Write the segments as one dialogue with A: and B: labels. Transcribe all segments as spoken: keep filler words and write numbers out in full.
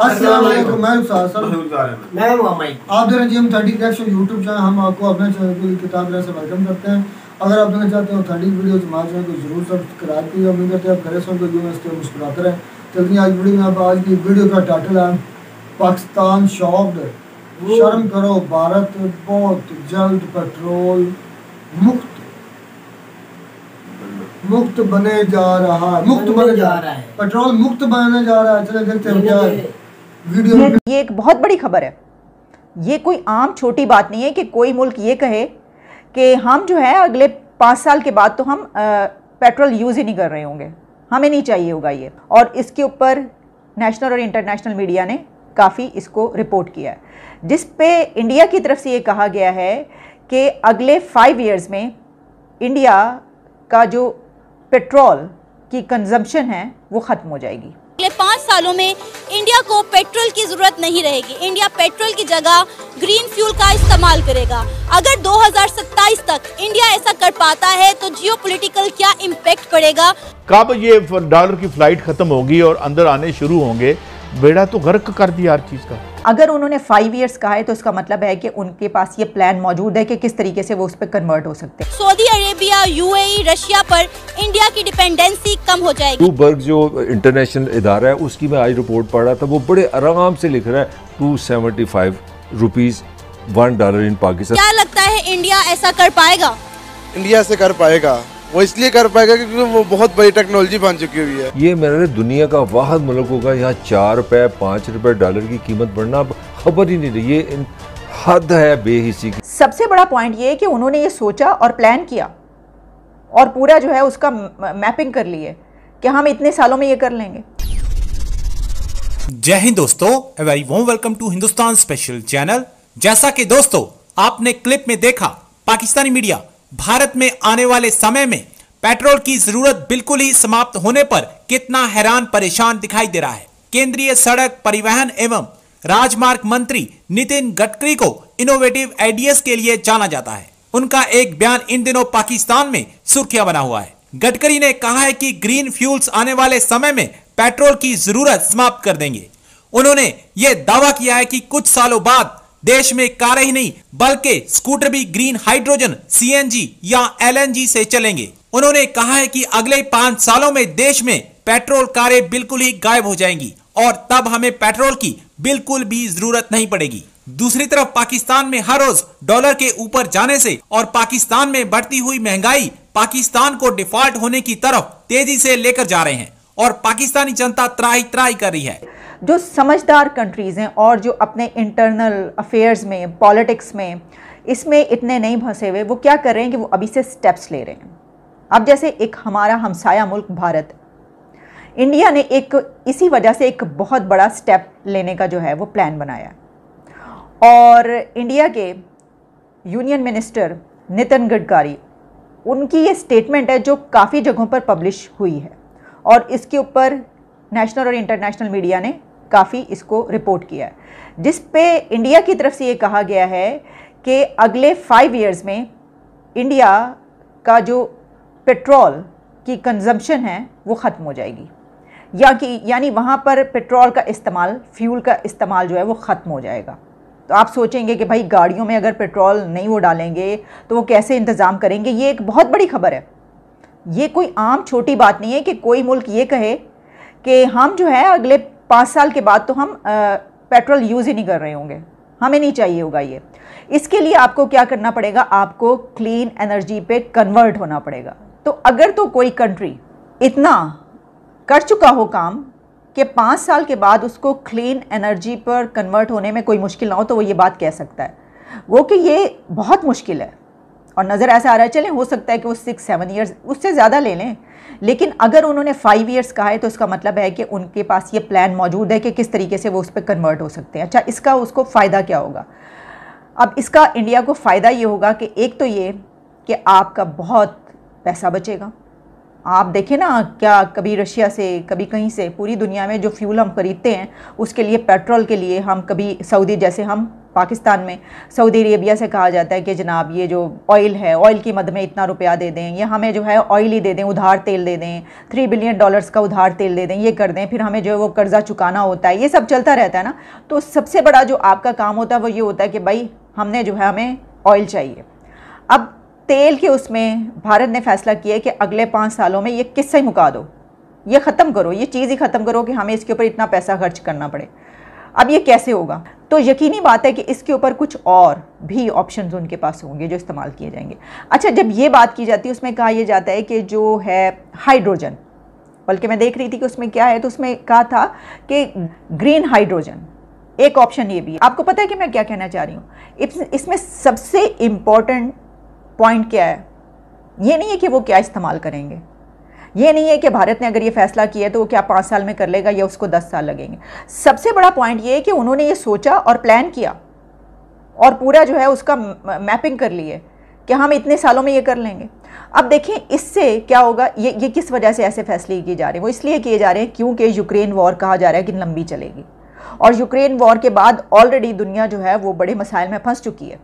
A: अस्सलाम वालेकुम, मैं सासन
B: मैं मुहम्मद।
A: आप देख रहे हैं जी हम थर्टी क्रैक्स यूट्यूब चैनल। हम आपको अपने चैनल की किताब से वेलकम करते हैं। अगर आप देखना चाहते हो थर्टी वीडियो हमारे चैनल को जरूर सब्सक्राइब कीजिए। उम्मीद करते हैं आप घरे सुन को जो इसके मुस्कुराते रहें। चलिए आज वीडियो में आप आज की वीडियो का टाइटल है पाकिस्तान शॉक्ड, शर्म करो भारत बहुत जल्द पेट्रोल मुक्त मुक्त बने जा रहा है मुक्त बने जा रहा है पेट्रोल मुक्त बनने जा रहा है। चले देखते हैं क्या वीडियो में।
C: ये एक बहुत बड़ी खबर है। ये कोई आम छोटी बात नहीं है कि कोई मुल्क ये कहे कि हम जो है अगले पाँच साल के बाद तो हम आ, पेट्रोल यूज़ ही नहीं कर रहे होंगे, हमें नहीं चाहिए होगा ये। और इसके ऊपर नेशनल और इंटरनेशनल मीडिया ने काफ़ी इसको रिपोर्ट किया है, जिस पे इंडिया की तरफ से ये कहा गया है कि अगले फाइव इयर्स में इंडिया का जो पेट्रोल की कंजम्पशन है वो ख़त्म हो जाएगी।
D: अगले पाँच सालों में इंडिया को पेट्रोल की जरूरत नहीं रहेगी। इंडिया पेट्रोल की जगह ग्रीन फ्यूल का इस्तेमाल करेगा। अगर दो हज़ार सत्ताईस तक इंडिया ऐसा कर पाता है तो जियोपॉलिटिकल क्या इम्पैक्ट पड़ेगा।
E: कब ये डॉलर की फ्लाइट खत्म होगी और अंदर आने शुरू होंगे, बेड़ा तो गर्क कर दिया हर चीज का।
C: अगर उन्होंने फाइव इयर्स कहा है तो इसका मतलब है कि उनके पास ये प्लान मौजूद है कि किस तरीके से वो उस पर कन्वर्ट हो सकते हैं।
D: सऊदी अरेबिया, यूएई, रशिया पर इंडिया की डिपेंडेंसी कम हो जाएगी।
F: ब्लूमबर्ग जो इंटरनेशनल इदारा है उसकी मैं आज रिपोर्ट पढ़ रहा था, वो बड़े आराम से लिख रहा है two seventy five rupees one dollar in Pakistan.
D: क्या लगता है इंडिया ऐसा कर पाएगा?
G: इंडिया से कर पाएगा, वो इसलिए कर पाएगा क्योंकि वो बहुत बड़ी टेक्नोलॉजी बन चुकी हुई है।
F: ये मेरे दुनिया का वाहिद मुल्क होगा यहाँ चार रुपए पाँच रुपए डॉलर की कीमत बढ़ना अब खबर ही नहीं रही। ये हद है बेहिसी की।
C: सबसे बड़ा पॉइंट ये है कि उन्होंने ये सोचा और प्लान किया और पूरा जो है उसका मैपिंग कर ली है कि हम इतने सालों में ये कर लेंगे।
H: जय हिंद दोस्तों, a very warm welcome to Hindustan special channel. जैसा कि दोस्तों आपने क्लिप में देखा, पाकिस्तानी मीडिया भारत में आने वाले समय में पेट्रोल की जरूरत बिल्कुल ही समाप्त होने पर कितना हैरान परेशान दिखाई दे रहा है। केंद्रीय सड़क परिवहन एवं राजमार्ग मंत्री नितिन गडकरी को इनोवेटिव आइडियाज के लिए जाना जाता है। उनका एक बयान इन दिनों पाकिस्तान में सुर्खियां बना हुआ है। गडकरी ने कहा है कि ग्रीन फ्यूल्स आने वाले समय में पेट्रोल की जरूरत समाप्त कर देंगे। उन्होंने ये दावा किया है कि कुछ सालों बाद देश में कारें ही नहीं बल्कि स्कूटर भी ग्रीन हाइड्रोजन, सीएनजी या एलएनजी से चलेंगे। उन्होंने कहा है कि अगले पांच सालों में देश में पेट्रोल कारें बिल्कुल ही गायब हो जाएंगी और तब हमें पेट्रोल की बिल्कुल भी जरूरत नहीं पड़ेगी। दूसरी तरफ पाकिस्तान में हर रोज डॉलर के ऊपर जाने से और पाकिस्तान में बढ़ती हुई महंगाई पाकिस्तान को डिफॉल्ट होने की तरफ तेजी से लेकर जा रहे हैं और पाकिस्तानी जनता त्राही त्राही कर रही है।
C: जो समझदार कंट्रीज़ हैं और जो अपने इंटरनल अफेयर्स में, पॉलिटिक्स में, इसमें इतने नहीं फंसे हुए, वो क्या कर रहे हैं कि वो अभी से स्टेप्स ले रहे हैं। अब जैसे एक हमारा हमसाया मुल्क भारत, इंडिया ने एक इसी वजह से एक बहुत बड़ा स्टेप लेने का जो है वो प्लान बनाया और इंडिया के यूनियन मिनिस्टर नितिन गडकरी, उनकी ये स्टेटमेंट है जो काफ़ी जगहों पर पब्लिश हुई है और इसके ऊपर नेशनल और इंटरनेशनल मीडिया ने काफ़ी इसको रिपोर्ट किया है, जिस पे इंडिया की तरफ से ये कहा गया है कि अगले फाइव इयर्स में इंडिया का जो पेट्रोल की कंजम्पशन है वो ख़त्म हो जाएगी, या कि यानी वहाँ पर पेट्रोल का इस्तेमाल, फ्यूल का इस्तेमाल जो है वो ख़त्म हो जाएगा। तो आप सोचेंगे कि भाई गाड़ियों में अगर पेट्रोल नहीं वो डालेंगे तो वो कैसे इंतज़ाम करेंगे। ये एक बहुत बड़ी खबर है। ये कोई आम छोटी बात नहीं है कि कोई मुल्क ये कहे कि हम जो है अगले पाँच साल के बाद तो हम आ, पेट्रोल यूज़ ही नहीं कर रहे होंगे, हमें नहीं चाहिए होगा ये। इसके लिए आपको क्या करना पड़ेगा, आपको क्लीन एनर्जी पे कन्वर्ट होना पड़ेगा। तो अगर तो कोई कंट्री इतना कर चुका हो काम कि पाँच साल के बाद उसको क्लीन एनर्जी पर कन्वर्ट होने में कोई मुश्किल ना हो, तो वो ये बात कह सकता है। वो कि ये बहुत मुश्किल है और नज़र ऐसा आ रहा है, चलें हो सकता है कि वो सिक्स सेवन ईयर्स उससे ज़्यादा ले लें, लेकिन अगर उन्होंने फाइव इयर्स कहा है तो इसका मतलब है कि उनके पास ये प्लान मौजूद है कि किस तरीके से वो उस पर कन्वर्ट हो सकते हैं। अच्छा, इसका उसको फ़ायदा क्या होगा? अब इसका इंडिया को फ़ायदा ये होगा कि एक तो ये कि आपका बहुत पैसा बचेगा, आप देखें ना, क्या कभी रशिया से कभी कहीं से, पूरी दुनिया में जो फ्यूल हम खरीदते हैं उसके लिए, पेट्रोल के लिए, हम कभी सऊदी, जैसे हम पाकिस्तान में सऊदी अरेबिया से कहा जाता है कि जनाब ये जो ऑयल है, ऑयल की मद में इतना रुपया दे दें, या हमें जो है ऑयल ही दे दें, उधार तेल दे दें, थ्री बिलियन डॉलर्स का उधार तेल दे दें, ये कर दें, फिर हमें जो है वो कर्ज़ा चुकाना होता है, ये सब चलता रहता है ना। तो सबसे बड़ा जो आपका काम होता है वो ये होता है कि भाई हमने जो है, हमें ऑयल चाहिए। अब तेल के उसमें भारत ने फैसला किया है कि अगले पाँच सालों में ये किस्सा ही मुका दो, ये ख़त्म करो, ये चीज़ ही ख़त्म करो कि हमें इसके ऊपर इतना पैसा खर्च करना पड़े। अब ये कैसे होगा? तो यकीनी बात है कि इसके ऊपर कुछ और भी ऑप्शंस उनके पास होंगे जो इस्तेमाल किए जाएंगे। अच्छा, जब ये बात की जाती है उसमें कहा यह जाता है कि जो है हाइड्रोजन, बल्कि मैं देख रही थी कि उसमें क्या है, तो उसमें कहा था कि ग्रीन हाइड्रोजन एक ऑप्शन ये भी है। आपको पता है कि मैं क्या कहना चाह रही हूँ? इसमें सबसे इम्पॉर्टेंट पॉइंट क्या है? ये नहीं है कि वो क्या इस्तेमाल करेंगे, ये नहीं है कि भारत ने अगर ये फैसला किया तो वो क्या पाँच साल में कर लेगा या उसको दस साल लगेंगे। सबसे बड़ा पॉइंट ये है कि उन्होंने ये सोचा और प्लान किया और पूरा जो है उसका मैपिंग कर ली है कि हम इतने सालों में ये कर लेंगे। अब देखें इससे क्या होगा, ये ये किस वजह से ऐसे फैसले किए जा रहे हैं? वो इसलिए किए जा रहे हैं क्योंकि यूक्रेन वॉर कहा जा रहा है कि लंबी चलेगी, और यूक्रेन वॉर के बाद ऑलरेडी दुनिया जो है वो बड़े मसाइल में फंस चुकी है,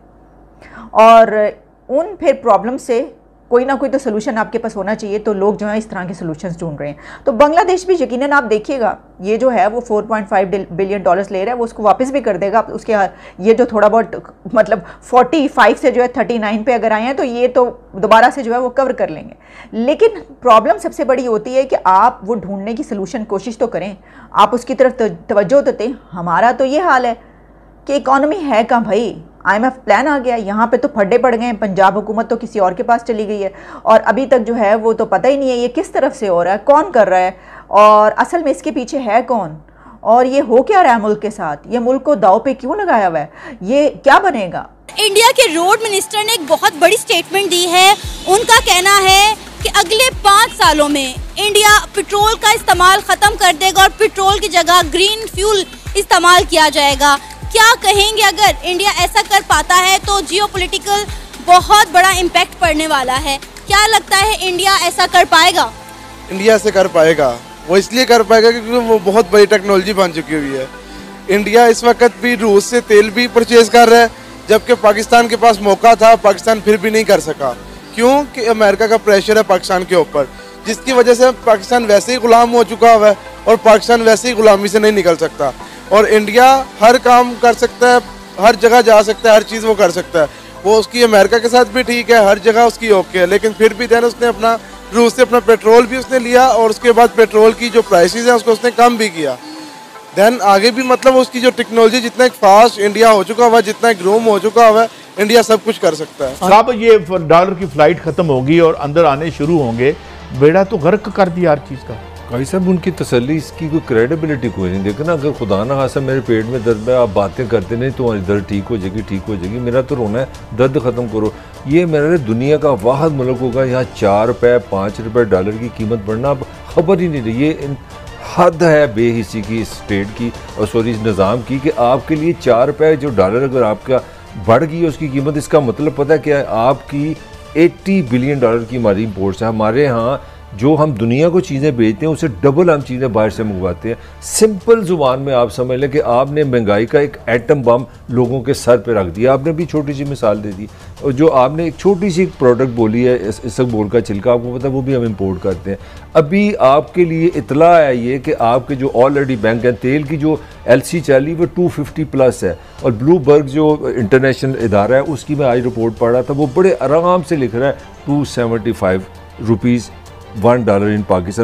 C: और उन फिर प्रॉब्लम से कोई ना कोई तो सोल्यूशन आपके पास होना चाहिए। तो लोग जो है इस तरह के सोल्यूशंस ढूंढ रहे हैं। तो बांग्लादेश भी यकीनन आप देखिएगा, ये जो है वो चार पॉइंट पाँच बिलियन डॉलर्स ले रहा है, वो उसको वापस भी कर देगा। उसके ये जो थोड़ा बहुत मतलब पैंतालीस से जो है उनतालीस पे अगर आए हैं तो ये तो दोबारा से जो है वो कवर कर लेंगे। लेकिन प्रॉब्लम सबसे बड़ी होती है कि आप वो ढूंढने की सोल्यूशन कोशिश तो करें, आप उसकी तरफ तवज्जो तो दें। हमारा तो ये हाल है कि इकॉनमी है कहाँ भाई, आईएमएफ प्लान आ गया, यहाँ पे तो फड्डे पड़ गए हैं, पंजाब हुकूमत तो किसी और के पास चली गई है, और अभी तक जो है वो तो पता ही नहीं है ये किस तरफ से हो रहा है, कौन कर रहा है, और असल में इसके पीछे है कौन, और ये हो क्या रहा है मुल्क के साथ, ये मुल्क को दाव पे क्यों लगाया हुआ है, ये क्या बनेगा।
D: इंडिया के रोड मिनिस्टर ने एक बहुत बड़ी स्टेटमेंट दी है। उनका कहना है कि अगले पाँच सालों में इंडिया पेट्रोल का इस्तेमाल ख़त्म कर देगा और पेट्रोल की जगह ग्रीन फ्यूल इस्तेमाल किया जाएगा। क्या कहेंगे, अगर इंडिया ऐसा कर पाता है तो जियोपॉलिटिकल बहुत बड़ा इम्पैक्ट पड़ने वाला है। क्या लगता है इंडिया ऐसा कर पाएगा?
G: इंडिया से कर पाएगा, वो इसलिए कर पाएगा क्योंकि वो बहुत बड़ी टेक्नोलॉजी बन चुकी हुई है। इंडिया इस वक्त भी रूस से तेल भी परचेज कर रहा है, जबकि पाकिस्तान के पास मौका था, पाकिस्तान फिर भी नहीं कर सका। क्यों? कि अमेरिका का प्रेशर है पाकिस्तान के ऊपर, जिसकी वजह से पाकिस्तान वैसे ही गुलाम हो चुका हुआ है और पाकिस्तान वैसे ही गुलामी से नहीं निकल सकता। और इंडिया हर काम कर सकता है, हर जगह जा सकता है, हर चीज़ वो कर सकता है। वो उसकी अमेरिका के साथ भी ठीक है, हर जगह उसकी ओके है, लेकिन फिर भी देन उसने अपना रूस से अपना पेट्रोल भी उसने लिया, और उसके बाद पेट्रोल की जो प्राइसेस हैं उसको उसने कम भी किया। देन आगे भी मतलब उसकी जो टेक्नोलॉजी, जितना एक फास्ट इंडिया हो चुका हुआ है, जितना एक ग्रोम हो चुका हुआ है, इंडिया सब कुछ कर सकता है।
E: साहब ये डॉलर की फ्लाइट खत्म होगी और अंदर आने शुरू होंगे, बेड़ा तो गर्क कर दिया हर चीज़ का।
F: भाई साहब उनकी तसल्ली, इसकी कोई क्रेडिबिलिटी कोई नहीं। देखना, अगर खुदा ना खासा मेरे पेट में दर्द है, आप बातें करते नहीं तुम्हारी दर्द ठीक हो जाएगी, ठीक हो जाएगी, मेरा तो रोना है, दर्द ख़त्म करो। ये मेरे दुनिया का वाहद मुल्क होगा यहाँ चार रुपये पाँच रुपये डॉलर की कीमत बढ़ना अब खबर ही नहीं रही। ये हद है बेहिसी की इस स्टेट की, और सॉरी इस निज़ाम की, कि आपके लिए चार रुपये जो डॉलर अगर आपका बढ़ गई है उसकी कीमत, इसका मतलब पता है क्या है? आपकी अस्सी बिलियन डॉलर की हमारी इम्पोर्ट्स है। हमारे यहाँ जो हम दुनिया को चीज़ें बेचते हैं उससे डबल हम चीज़ें बाहर से मंगवाते हैं। सिंपल जुबान में आप समझ लें कि आपने महंगाई का एक एटम बम लोगों के सर पे रख दिया। आपने भी छोटी सी मिसाल दे दी, और जो आपने एक छोटी सी प्रोडक्ट बोली है इसबगोल का छिलका, आपको पता है वो भी हम इंपोर्ट करते हैं। अभी आपके लिए इतला है ये कि आपके जो ऑलरेडी बैंक हैं, तेल की जो एल सी चली वो टू फिफ्टी प्लस है, और ब्लूबर्ग जो इंटरनेशनल इदारा है उसकी मैं आज रिपोर्ट पढ़ रहा था, वो बड़े आराम से लिख रहा है two seventy five rupees one dollar in Pakistan.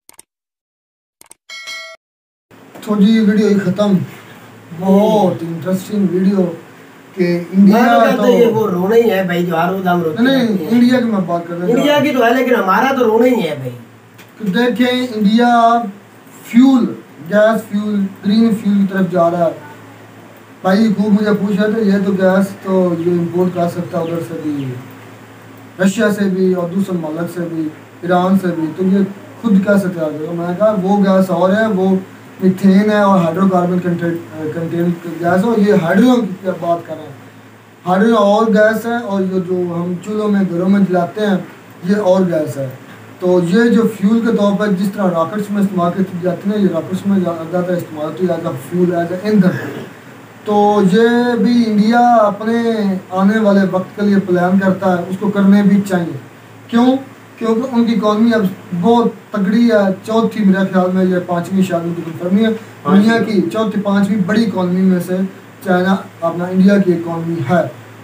A: तो जी ये वीडियो ही खत्म, बहुत इंटरेस्टिंग वीडियो कि इंडिया तो,
B: तो ये वो रोना ही है भाई, जो हर रोज हम रोते
A: नहीं, नहीं इंडिया की मैं बात कर रहा हूं,
B: इंडिया की तो है लेकिन हमारा तो रोना ही है भाई।
A: तो देखें India fuel, gas fuel, green fuel की तरफ जा रहा है। भाई खूब मुझे पूछा तो ये तो गैस तो ये इम्पोर्ट कर सकता है उधर से भी, रशिया से भी और दूसरे मुल्क से भी, ईरान से भी, तो ये खुद कैसे तैयार करेगा। मैंने कहा वो गैस और है, वो मीथेन है और हाइड्रोकार्बन कंटेन गैस है, और ये हाइड्रोजन की बात कर रहे हैं। हाइड्रोजन और गैस है, और ये जो हम चूल्हों में घरों में जलाते हैं ये और गैस है। तो ये जो फ्यूल के तौर पर जिस तरह रॉकेट्स में इस्तेमाल की जाती है, ये रॉकेट्स में ज़्यादा इस्तेमाल होती है as a fuel, as a ईंधन। तो ये भी इंडिया अपने आने वाले वक्त के लिए प्लान करता है, उसको करने भी चाहिए। क्यों? क्योंकि उनकी इकॉनमी अब बहुत तगड़ी है, चौथी मेरे ख्याल में, ये पाँचवीं शायद उनकी कंफर्मी है, दुनिया की चौथी पाँचवीं बड़ी इकॉनमी में से चाइना अपना इंडिया की इकॉनमी है।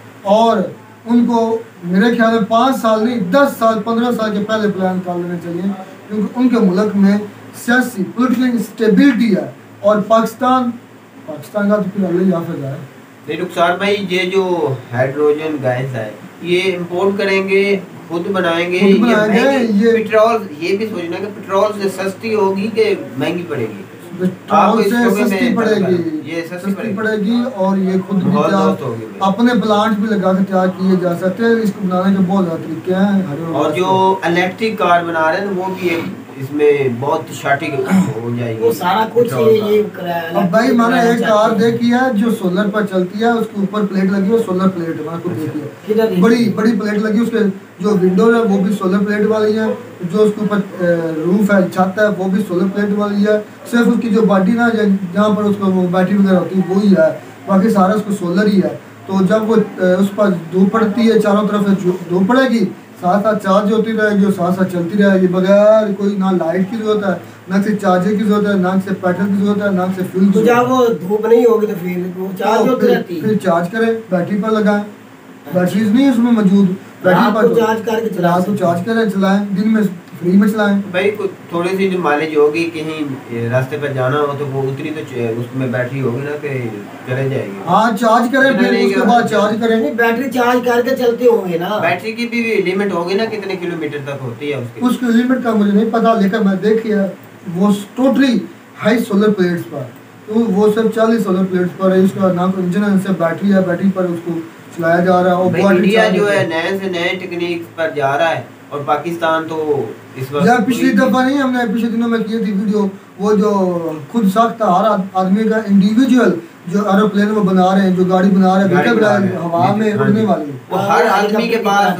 A: और उनको मेरे ख्याल में पाँच साल नहीं दस साल पंद्रह साल के पहले प्लान कर लेने चाहिए, क्योंकि उनके मुल्क में सियासी पोलिटिकल स्टेबिलिटी है। और पाकिस्तान पाकिस्तान का तो फिर अल्लाह ही हाफ़िज़ है।
I: नहीं रुखसार भाई, ये जो हाइड्रोजन गैस है ये इंपोर्ट करेंगे, खुद बनाएंगे,
A: खुद बनाएंगे,
I: ये, ये पेट्रोल, ये भी सोचना कि पेट्रोल से सस्ती होगी कि महंगी पड़ेगी?
A: पेट्रोल से सस्ती पड़ेगी,
I: ये सस्ती
A: सस्ती पड़ेगी। और ये खुद भी तैयार अपने प्लांट भी लगा के तैयार किए जा सकते हैं। इसको बनाने के बहुत ज़्यादा तरीके हैं।
I: और जो इलेक्ट्रिक कार बना रहे हैं वो भी एक इसमें बहुत शाटी हो जाएगी,
B: वो सारा कुछ ये
A: अब भाई मैंने एक कार देखी है जो सोलर पर चलती है, उसके ऊपर प्लेट लगी है, सोलर प्लेट मैंने खुद देखी है, बड़ी बड़ी प्लेट लगी, उसके जो विंडो है वो भी सोलर प्लेट वाली है, जो उसके ऊपर रूफ है, छत है, वो भी सोलर प्लेट वाली है। सिर्फ उसकी जो बॉडी ना जहाँ पर उसको बैटरी वगैरह होती है वही है, बाकी सारा उसको सोलर ही है। तो जब वो उस पर धूप पड़ती है, चारों तरफ से धूप पड़ेगी, साथ साथ चार्ज होती रहेगी और साथ साथ चलती रहेगी, बगैर कोई ना लाइट की जरूरत है, ना से चार्जर की जरूरत है, ना से पेट्रोल की जरूरत है, ना से फ्यूल की।
B: तो जब वो धूप नहीं होगी तो फिर वो चार्ज होती रहती है,
A: फिर चार्ज करें, बैटरी पर लगाएं, बैटरीज नहीं है उसमें मौजूद, बैटरी पर
B: चार्ज करके चला
A: तो चार्ज करें, चलाएं, दिन में फ्री में चलाएं।
I: भाई थोड़ी सी जो माइलेज होगी, कहीं रास्ते पर जाना हो तो वो उतनी तो उसमें बैटरी होगी ना कि चले जाएगी।
A: हाँ चार्ज करें, फिर उसके बाद चार्ज करें,
B: बैटरी चार्ज करके चलते होंगे ना।
I: बैटरी की भी लिमिट होगी ना, कितने किलोमीटर तक होती है उसकी?
A: उसकी लिमिट का मुझे नहीं पता, लेकिन मैं देखी है वो टोटली हाई सोलर प्लेट्स पर, तो वो सब चालीस सोलर प्लेट्स पर है। उसका ना कोई इंजन है, सिर्फ बैटरी है, बैटरी पर उसको चलाया जा रहा है। और
I: इंडिया जो है नए से नए टेक्निक पर जा रहा है और पाकिस्तान तो इस वक्त
A: यार पिछली दफा नहीं हमने पिछले दिनों में की थी वीडियो, वो जो खुद साख्ता हर आदमी का इंडिविजुअल जो एरोप्लेन वो बना रहे हैं, जो गाड़ी बना रहे हैं हवा में उड़ने वाली,
I: वो हर आदमी के पास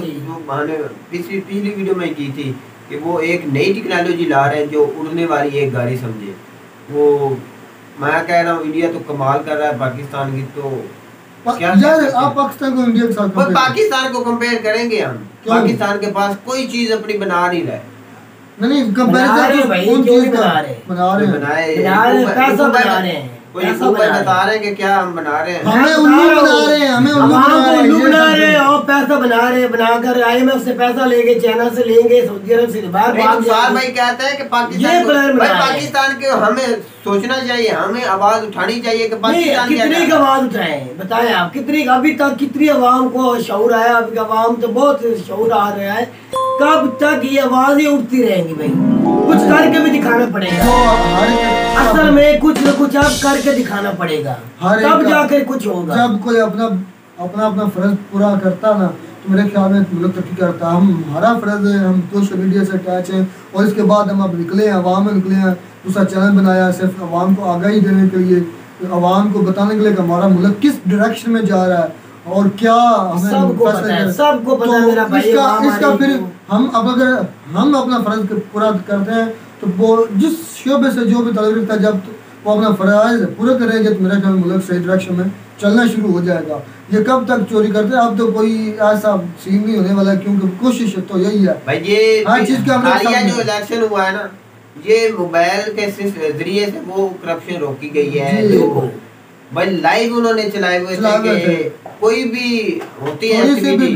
I: पिछली पिछली वीडियो में की थी कि वो एक नई टेक्नोलॉजी ला रहे हैं जो उड़ने वाली एक गाड़ी समझे। वो मैं कह रहा हूँ इंडिया तो कमाल कर रहा है, पाकिस्तान की तो
A: क्या यार आप पाकिस्तान को इंडिया के साथ
I: पाकिस्तान को कंपेयर करेंगे हम? पाकिस्तान के पास कोई चीज अपनी बना नहीं रहा है।
A: नहीं कंपैरिजन कौन चीज बना रहे बना रहे
B: बनाए पैसा बना रहे हैं,
I: कोई ऊपर बता रहे हैं कि क्या हम बना रहे हैं,
A: हमें उल्लू बना रहे हैं, हमें उल्लू
B: बना रहे हैं और पैसा बना रहे हैं, बनाकर आईएमएफ से पैसा लेंगे, चाइना से लेंगे, सऊदी अरब से बाहर
I: भाग भाई कहते हैं कि पाकिस्तान भाई पाकिस्तान के हमें सोचना चाहिए, हमें आवाज उठानी चाहिए कि पाकिस्तान
B: कितनी आवाज उठाएं, बताएं आप कितनी अभी तक कितनी आवाम को शऊर आया? अभी आवाम तो बहुत शऊर आ रहा है, कब तक ये आवाजें उठती रहेंगी भाई? कुछ करके भी दिखाना पड़ेगा, असल में कुछ न कुछ अब करके दिखाना पड़ेगा, तब जाकर कुछ होगा।
A: जब कोई अपना अपना अपना फर्ज पूरा करता ना तो मेरे ख्याल में मुल्क तरक्की करता। हम हमारा फर्ज है, हम सोशल मीडिया से अटैच हैं और इसके बाद हम अब निकले हैं, आवाम में निकले हैं, दूसरा चैनल बनाया सिर्फ आवाम को आगाही देने के लिए, आवाम को बताने के लिए कि हमारा मुल्क किस डायरेक्शन में जा रहा है और क्या हमें
B: सबको पता है, सबको पता है मेरा भाई।
A: इसका इसका फिर हम अब अगर हम अपना फर्ज पूरा करते हैं तो वो जिस शोबे से जो भी तलब रखता है, जब वो अपना फर्ज पूरा करेंगे तो मेरा ख्याल मुल्क सही डायरेक्शन में चलना शुरू हो जाएगा। ये कब तक चोरी करते हैं? अब तो कोई ऐसा सीन नहीं होने वाला, क्योंकि कोशिश तो यही है
I: भाई। ये
A: हर चीज का
I: जो इलेक्शन हुआ है ना, ये मोबाइल के जरिए से वो करप्शन रोकी गई है भाई। लाइव उन्होंने चलाए हुए थे, कोई भी होती है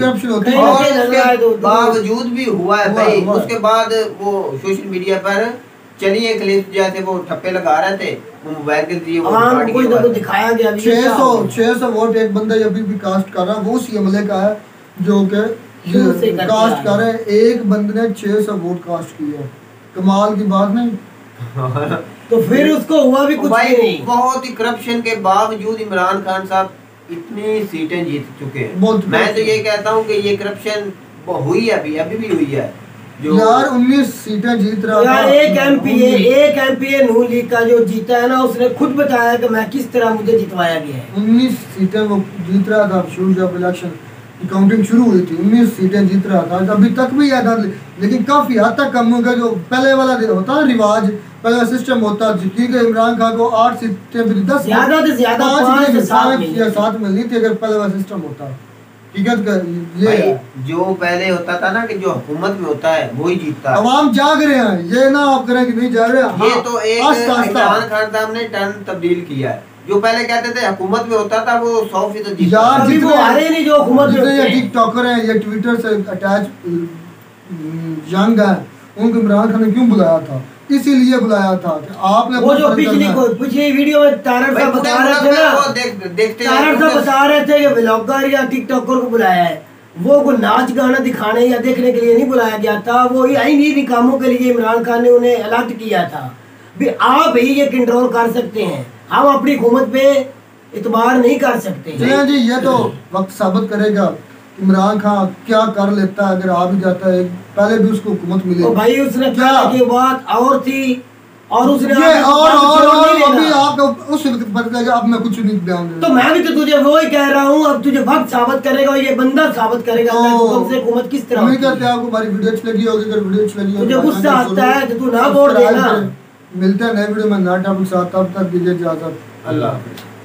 I: और उसके बावजूद भी हुआ है भाई। उसके बाद वो सोशल मीडिया पर चलिए क्लिप जैसे वो ठप्पे लगा रहे थे, वो मोबाइल के जरिए वो
B: कोई तो दिखाया गया।
A: छह सौ छह सौ वोट एक बंदा अभी भी कास्ट कर रहा है, वो उसी एमएलए का है जो के कास्ट कर रहे हैं। एक बंदे ने छह सौ वोट कास्ट किए, कमाल की बात नहीं?
B: तो फिर उसको हुआ भी कुछ नहीं।
I: बहुत ही करप्शन के बावजूद इमरान खान साहब इतनी सीटें जीत चुके हैं। मैं तो ये कहता हूँ कि ये करप्शन हुई है, अभी अभी भी हुई है।
A: जो यार उन्नीस सीटें जीत रहा
B: यार एक एमपीए एक एमपीए नून लीग का जो जीता है ना, उसने खुद बताया कि मैं किस तरह मुझे जितवाया गया है।
A: उन्नीस सीटें वो जीत रहा था शुरू जब इलेक्शन, की काउंटिंग शुरू हुई थी, उन्नीस सीटें जीत रहा था, अभी तक भी याद, लेकिन काफ़ी हद तक कम हो गया। जो पहले वाला होता है रिवाज, पहले सिस्टम होता ठीक है, इमरान खान को आठ सीटें दस
B: ज्यादा से ज्यादा
A: पाँच या सात मिलनी थी अगर पहले वाला सिस्टम होता। हकीकत का ये है।
I: जो पहले होता था ना कि जो हुकूमत में होता है वही जीतता है।
A: अवाम जाग रहे हैं, ये ना आप करें कि नहीं जाग रहे हैं।
I: ये
A: हाँ,
I: तो एक इमरान खान साहब ने टर्न तब्दील किया है। जो पहले कहते थे हुकूमत में होता था वो सौ फीसद जीतता
A: यार,
B: अभी वो आ रहे नहीं जो हुकूमत में
A: जितने ये टिकटॉकर हैं, ये ट्विटर से अटैच यंग हैं, उनको इमरान खान ने क्यों बुलाया था? इसीलिए बुलाया था कि आपने
B: वो जो पिछली पिछली वीडियो में तारक साहब बता रहे थे ना,
I: वो देख देखते
B: तारक साहब बता रहे थे कि व्लॉगर या टिकटॉकर को बुलाया है, वो को नाच गाना दिखाने या देखने के लिए नहीं बुलाया गया था। वो इन्हीं कामों के लिए इमरान खान ने उन्हें अलर्ट किया था भी आप ही ये कंट्रोल कर सकते हैं, हम अपनी हुकूमत पे इतबार नहीं कर सकते।
A: जी जी, ये तो वक्त साबित करेगा इमरान खान क्या कर लेता है अगर आ भी जाता है। पहले भी उसको हुकूमत मिली
B: तो भाई उसने क्या की बात और थी और उसने
A: ये और और और अभी आप उस वक्त पता लगा, अब मैं कुछ नहीं बयान दे।
B: तो मैं भी तो तुझे वो ही कह रहा हूँ, अब तुझे वक्त साबित करेगा, ये बंदा साबित करेगा तो से हुकूमत किस तरह।
A: उम्मीद करते हैं आपको हमारी वीडियो अच्छी लगी होगी। अगर वीडियो अच्छी लगी हो
B: तुझे गुस्सा आता है तो तू ना बोल देना।
A: मिलते हैं नए वीडियो में नया टॉपिक साथ, तब तक दीजिए इजाजत।
I: अल्लाह हाफिज़।